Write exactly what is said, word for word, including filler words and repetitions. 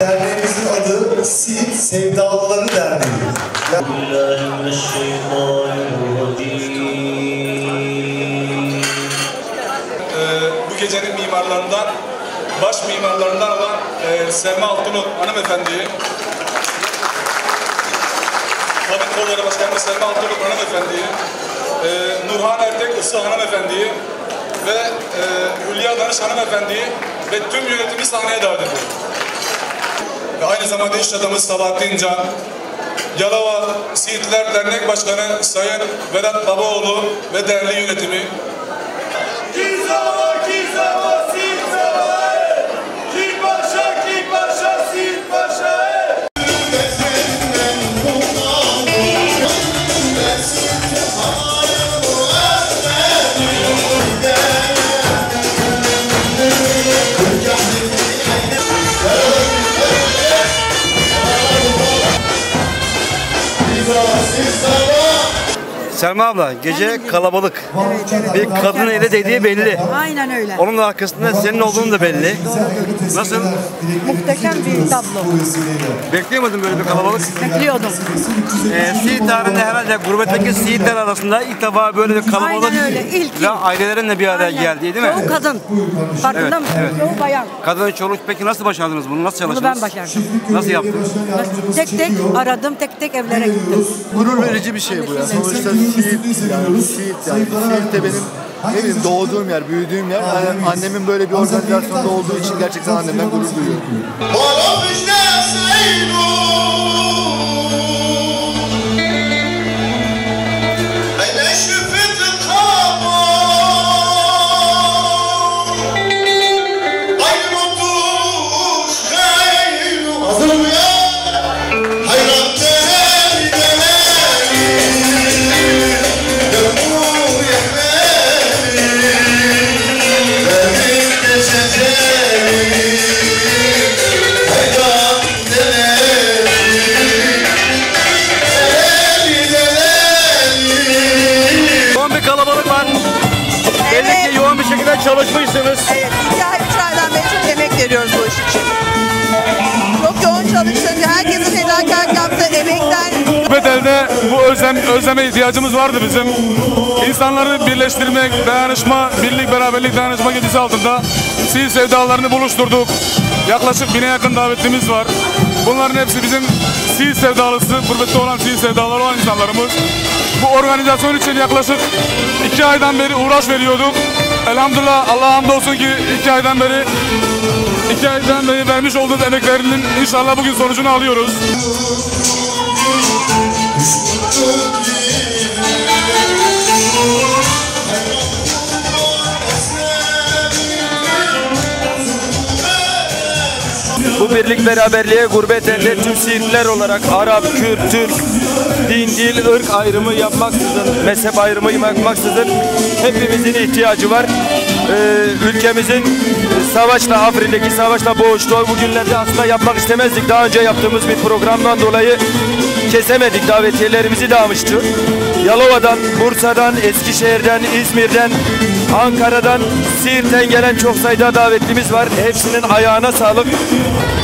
Derneğimizin adı Siirt Sevdalıları Derneği. Ee, bu gecenin mimarlarından, baş mimarlarından olan e, Selma Altınok hanımefendiyi, Kadın Kolları Başkanı Selma Altınok hanımefendiyi, e, Nurhan Ertek Isı hanımefendiyi ve e, Hülya Danış hanımefendiyi ve tüm yönetimi sahneye davet ediyor. Ve aynı zamanda iş adamı Sabahattin Can, Yalova Siirtliler Dernek Başkanı Sayın Vedat Babaoğlu ve değerli yönetimi. Kizava, Kizava, Siirt Zava, Ki Paşa, Ki Paşa, Siirt Paşa. Selma abla, gece kalabalık. Evet, evet. Bir kadın eli dediği belli. Aynen öyle. Onun da arkasında senin olduğun da belli. Nasıl? Muhteşem bir tablo. Bekliyor muydun böyle bir kalabalık? Bekliyordum. Ee, Siirt tarihinde herhalde gurbetteki Siirtler arasında ilk defa böyle bir kalabalık Aynen öyle, ilk, ve ilk. ailelerin de bir araya Aynen. geldi değil mi? Çoğu kadın. Farkında Evet, mısın? evet. Çoğu bayan. Kadın çoluk peki nasıl başardınız bunu? Nasıl Bunu çalıştınız? ben başardım. Nasıl yaptınız? Tek tek aradım, tek tek evlere gittim. Gurur verici bir şey bu ya. Sonuçta Siirt yani Siirt yani Siirt de benim ne bileyim doğduğum yer, büyüdüğüm yer. Yani annemin böyle bir organizasyonda olduğu için gerçekten annemden gurur duyuyorum. Çalışmışsınız. Evet, iki ay, üç aydan beri çok emek veriyoruz bu iş için. Çok yoğun çalıştık, herkesin fedakarlık yaptığı emekten... Bedelde bu özlem, özleme ihtiyacımız vardı bizim. İnsanları birleştirmek, dayanışma, birlik, beraberlik, dayanışma gecesi altında Siirt sevdalarını buluşturduk. Yaklaşık bine yakın davetlimiz var. Bunların hepsi bizim Siirt sevdalısı, gurbette olan Siirt sevdaları olan insanlarımız. Bu organizasyon için yaklaşık iki aydan beri uğraş veriyorduk. Elhamdülillah, Allah'a hamdolsun ki iki aydan beri iki aydan beri vermiş olduğumuz emeklerinin inşallah bugün sonucunu alıyoruz. Bu birlik beraberliğe gurbet elde tüm Siirtliler olarak Arap, Kürt, Türk, din, dil, ırk ayrımı yapmaksızın, mezhep ayrımı yapmaksızın hepimizin ihtiyacı var. Ee, ülkemizin savaşla, Afrin'deki savaşla boğuştuğu bu günlerde aslında yapmak istemezdik. Daha önce yaptığımız bir programdan dolayı kesemedik, davetiyelerimizi dağılmıştı. Yalova'dan, Bursa'dan, Eskişehir'den, İzmir'den, Ankara'dan, Siirt'ten gelen çok sayıda davetlimiz var. Hepsinin ayağına sağlık.